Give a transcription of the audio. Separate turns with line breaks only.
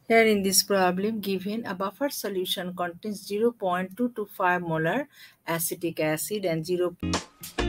Here in this problem given, a buffer solution contains 0.225 molar acetic acid and 0.